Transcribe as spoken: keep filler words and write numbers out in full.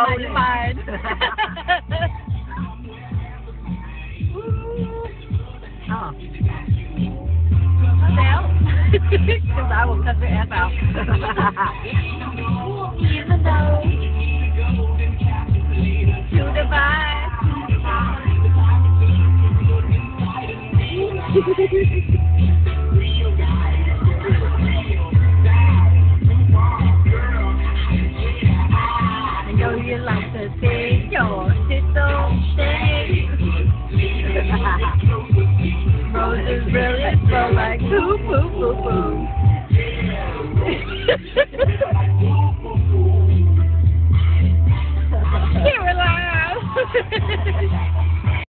fine, fine. Oh. Well, because I will cut the F out. Even though to the vibe. I know you like to think your little thing. Roses really smell like poo poo poo poo. Can't relax.